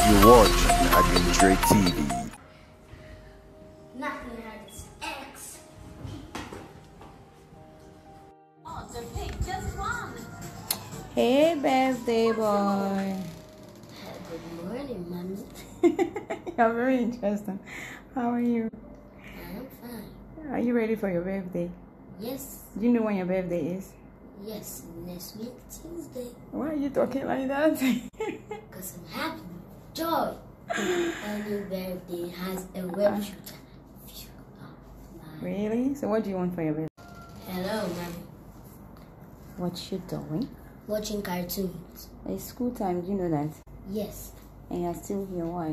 You watch Adventure TV. Nothing hurts X. Oh, the pig just won. Hey, birthday boy. Good morning, mommy. You're very interesting. How are you? I'm fine. Are you ready for your birthday? Yes. Do you know when your birthday is? Yes, next week, Tuesday. Why are you talking like that? Because I'm happy. Joy. Every birthday has a web shooter. Really? So what do you want for your birthday? Hello, mommy. What you doing? Watching cartoons. It's school time, do you know that? Yes. And you're still here, why?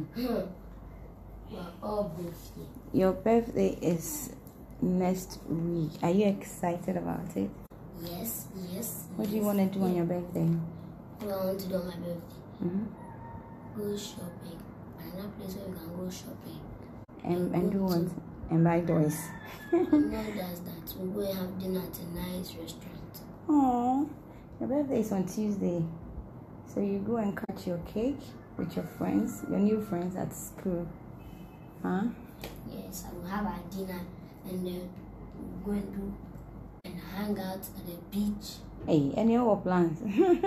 We're all both here. Your birthday is next week. Are you excited about it? Yes, yes. What do you want to do on your birthday? What I want to do on my birthday? Mm-hmm. Go shopping. Find a place where we can go shopping. And do what? And buy toys. Mom does that. We'll go and have dinner at a nice restaurant. Oh, your birthday is on Tuesday. So you go and cut your cake with your friends, your new friends at school. Huh? Yes, I will have our dinner and then we'll go and do and hang out at the beach. Hey, any other plans?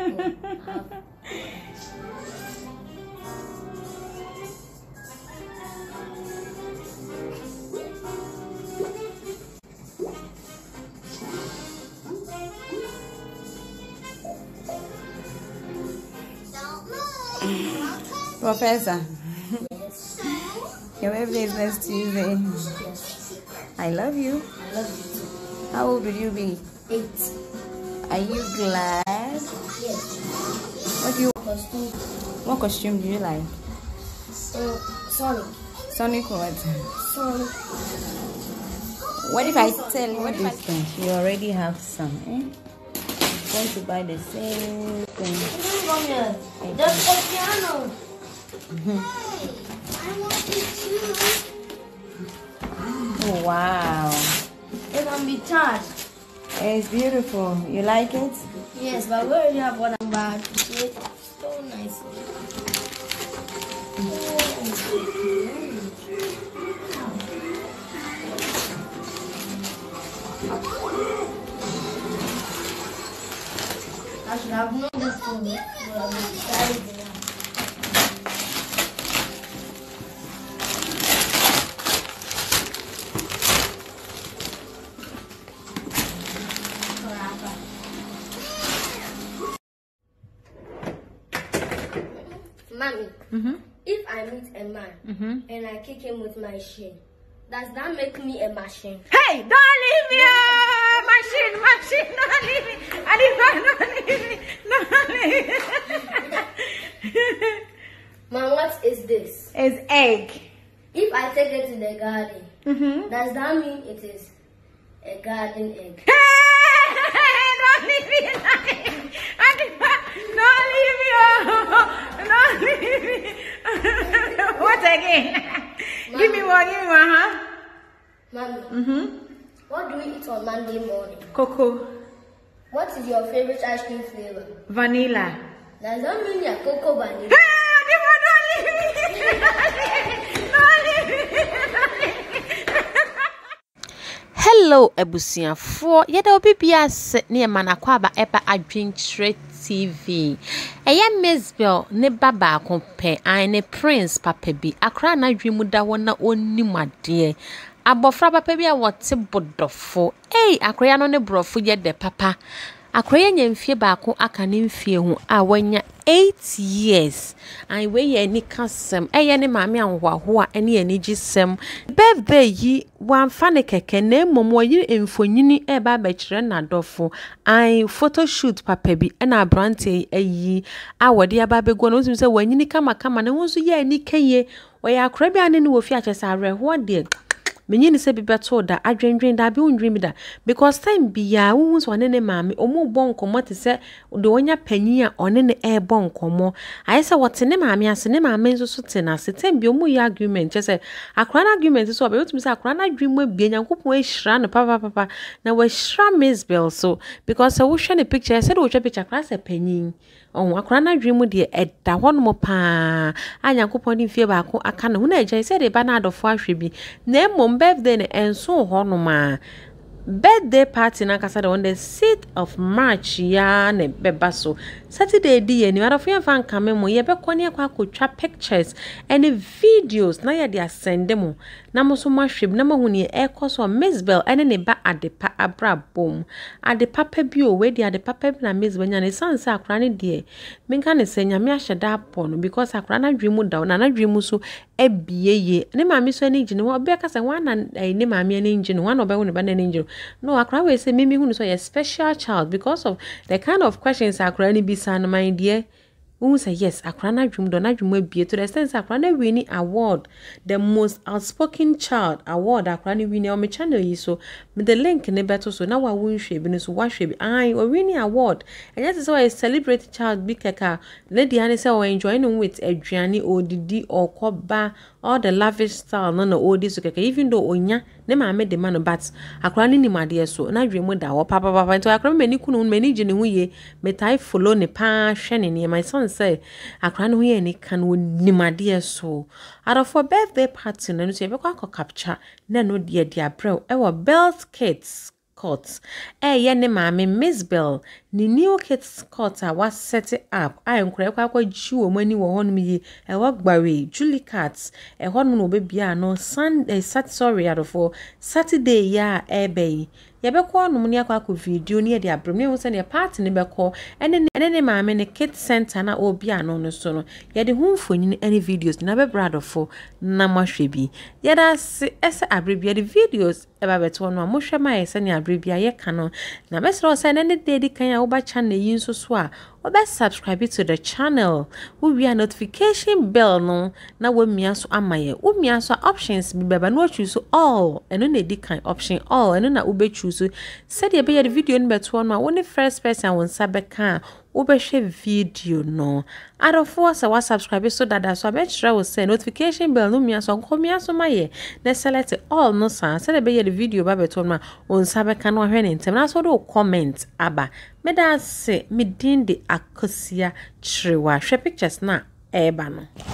Professor, Yes. your birthday is next Tuesday. Yes. I love you. I love you too. How old will you be? 8. Are you glad? Yes. Costume. What costume do you like? Sonic. Sonic what? Sonic. What if I tell you this thing? You already have some, eh? Want to buy the same thing? Come here. There's a piano. Hey, I want it too. Oh, wow. It can be charged. It's beautiful. You like it? Yes, but we already have one about it. So nice. I should have known this from me. Mommy, if I meet a man and I kick him with my shin, does that make me a machine? Hey, don't leave me! Machine, don't leave me! Don't leave me! Mom, what is this? It's egg. If I take it to the garden, does that mean it is a garden egg? Don't leave me! Don't leave me! What again? Give me one, huh? Mommy, what do we eat on Monday morning? Cocoa. What is your favorite ice cream flavor? Vanilla. Does that mean you're cocoa vanilla? Don't leave me! Hello, Ebusiafo. Yeda obi bia se ne manakwaba eba Adventure TV. Eya Mesbel ne baba akompe ane Prince papa bi akra na dwemu da wona onimade. Abofra papa bi a wote bodofo. Akra no ne brofo yede papa. Akra nya mfie baako aka ne mfie hu a wanya 8 years. Ai we ye ni kasem. Eye ne maame anhoaho a ene ani gisem. Birthday yi wan fa ne keke na momo yi emfonyini e ba ba kire na dofo. Ai photo shoot papa bi na brante ayi a wode aba begwo no sim se wanyini kama ne wonso ye ani keye. Oya akra bi ane ne wo fi akese areho de menye ni se bi beto da adwendwen da bi undwen bi da because time bia wo hu so ne maame omo bon komo te se de wonya panyi a one ne e bon komo aye se wote ne maame ase ne maame nso so te na se time bi omo ya argument che se akra na argument so obetumi se akra na adwen mu abie nyankopon ehira no papa na wa hira Mizbel so because wo hwe ne picture se de wo hwe picture akra se panyi akra na adwen mu de eda hono pa anyankopon ni fie ba ko aka na hu na agya se de ba na adofo ahwe bi na mom birthday ne enso hono ma birthday party na kasa on the 6th of March ya ne beba so Saturday di ye ni adofo ye fan kame mo ye be kone kwa akotwa pictures and videos na ye de asende mo na mo so mahweb na mo hu ne ekoso Mizbel ene ne ba adepa abrabom adepa pa bi o we di adepa pa na Mizbel nya ne sanse akra ne de menka ne se nyame ahyeda pon because akra na dwimu da na dwimu so ebieye ne maame so ani gine wo be kasa wana ne maame ani gine wana obe wo ne ba na ani gine no akra we say mimi hu so a special child because of the kind of questions akra ni bi san my dear. We say yes, akra na dwum do na dwum abie to the sense akra na win award, the most outspoken child award akra na win on my channel yi so me the link ne beto so na wa won hwe bi no so wa hwe bi ai o win award and yes so a celebrate child bi keka na di ane say o enjoy no with aduane odidi okoba all the lavish style no odi so keka even though onya ne maame de man but akra ni nimade so na dwum da wo papa to akra mani kunu mani gine hu ye metai follow ne pa hwe ne my son say akra no ye ni kan wo nimade so for birthday party no so ye be kwa capture na no de abrel e wo Bells Kids Court ye ne maame Mizbel ni new Kids Court a was set up I nkura kwa ji wo mani wo hono mi e wo gbawe Julie Cats e hono no be bia no Sunday for Saturday ya ebe ye be ko no ne akwa video ne de abrem ne wo se ne party ne be ko ene ne maame ne Kids Center na obi ano no so no ye de hu mfoni any videos na be brother for na mahwe bi ye da se ese abribia de videos e ba beto no mo hwe ma ye se ne abribia ye ka no na be se o se ne de kan ya wo ba channel yin so so a obe subscribe to the channel we are notification bell no na we mia so amaye we mia so options bi beba no choose all eno na di kan option all eno na ube choose said ye be the video no beto no one first person won sabeka ube share video no adofo say wa subscribe so that so be try we say notification bell no mia so komia so maye na select all no san said be the video ba beto no on sabeka no hwe ne ntem na so do comment aba me da se me din de akosia chrewa hwe pictures na eba no